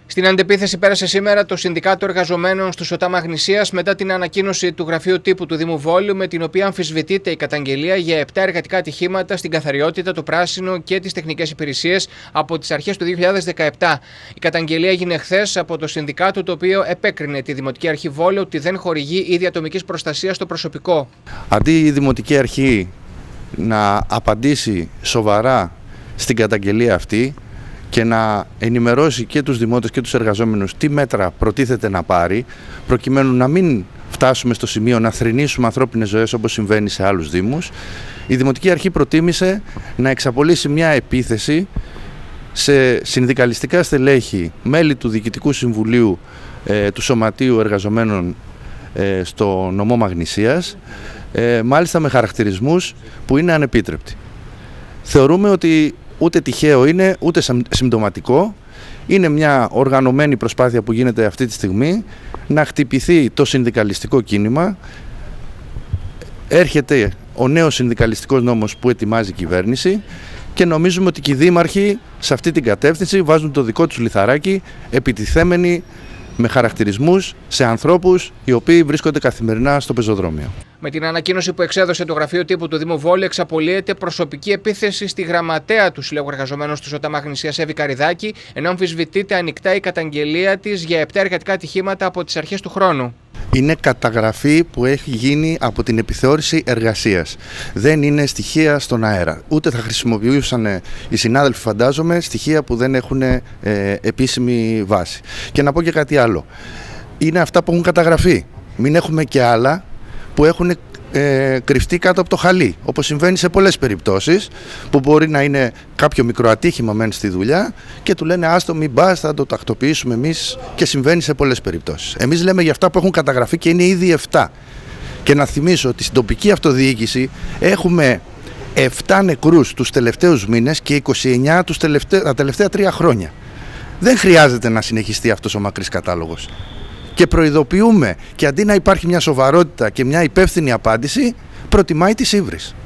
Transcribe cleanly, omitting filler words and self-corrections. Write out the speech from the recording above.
Στην αντεπίθεση πέρασε σήμερα το Συνδικάτο Εργαζομένων στους ΟΤΑ Μαγνησίας μετά την ανακοίνωση του Γραφείου Τύπου του Δήμου Βόλου, με την οποία αμφισβητείται η καταγγελία για 7 εργατικά ατυχήματα στην καθαριότητα, το πράσινο και τις τεχνικές υπηρεσίες από τις αρχές του 2017. Η καταγγελία έγινε χθες από το Συνδικάτο, το οποίο επέκρινε τη Δημοτική Αρχή Βόλου ότι δεν χορηγεί ίδια ατομικής προστασίας στο προσωπικό. Αντί η Δημοτική Αρχή να απαντήσει σοβαρά στην καταγγελία αυτή και να ενημερώσει και τους δημότες και τους εργαζόμενους τι μέτρα προτίθεται να πάρει, προκειμένου να μην φτάσουμε στο σημείο να θρηνήσουμε ανθρώπινες ζωές όπως συμβαίνει σε άλλους δήμους, η Δημοτική Αρχή προτίμησε να εξαπολύσει μια επίθεση σε συνδικαλιστικά στελέχη, μέλη του Διοικητικού Συμβουλίου του Σωματείου Εργαζομένων στο νομό Μαγνησίας, μάλιστα με χαρακτηρισμούς που είναι ανεπίτρεπτοι. Θεωρούμε ότι ούτε τυχαίο είναι, ούτε συμπτωματικό. Είναι μια οργανωμένη προσπάθεια που γίνεται αυτή τη στιγμή να χτυπηθεί το συνδικαλιστικό κίνημα. Έρχεται ο νέος συνδικαλιστικός νόμος που ετοιμάζει η κυβέρνηση και νομίζουμε ότι και οι δήμαρχοι σε αυτή την κατεύθυνση βάζουν το δικό τους λιθαράκι, επιτιθέμενοι με χαρακτηρισμούς σε ανθρώπους οι οποίοι βρίσκονται καθημερινά στο πεζοδρόμιο. Με την ανακοίνωση που εξέδωσε το Γραφείο Τύπου του Δήμου Βόλου, εξαπολύεται προσωπική επίθεση στη γραμματέα του Συλλόγου Εργαζομένων του ΟΤΑ Μαγνησίας, Εύη Καριδάκη, ενώ αμφισβητείται ανοιχτά η καταγγελία της για 7 εργατικά ατυχήματα από τις αρχές του χρόνου. Είναι καταγραφή που έχει γίνει από την επιθεώρηση εργασίας. Δεν είναι στοιχεία στον αέρα. Ούτε θα χρησιμοποιούσαν οι συνάδελφοι, φαντάζομαι, στοιχεία που δεν έχουν επίσημη βάση. Και να πω και κάτι άλλο. Είναι αυτά που έχουν καταγραφεί. Μην έχουμε και άλλα που έχουν κρυφτεί κάτω από το χαλί, όπως συμβαίνει σε πολλές περιπτώσεις, που μπορεί να είναι κάποιο μικρό ατύχημα μεν στη δουλειά και του λένε άστο μην πας, θα το τακτοποιήσουμε εμείς, και συμβαίνει σε πολλές περιπτώσεις. Εμείς λέμε για αυτά που έχουν καταγραφεί και είναι ήδη 7. Και να θυμίσω ότι στην τοπική αυτοδιοίκηση έχουμε 7 νεκρούς τους τελευταίους μήνες και 29 τα τελευταία 3 χρόνια. Δεν χρειάζεται να συνεχιστεί αυτός ο μακρύς κατάλογος. Και προειδοποιούμε, και αντί να υπάρχει μια σοβαρότητα και μια υπεύθυνη απάντηση, προτιμάει τις ύβρις.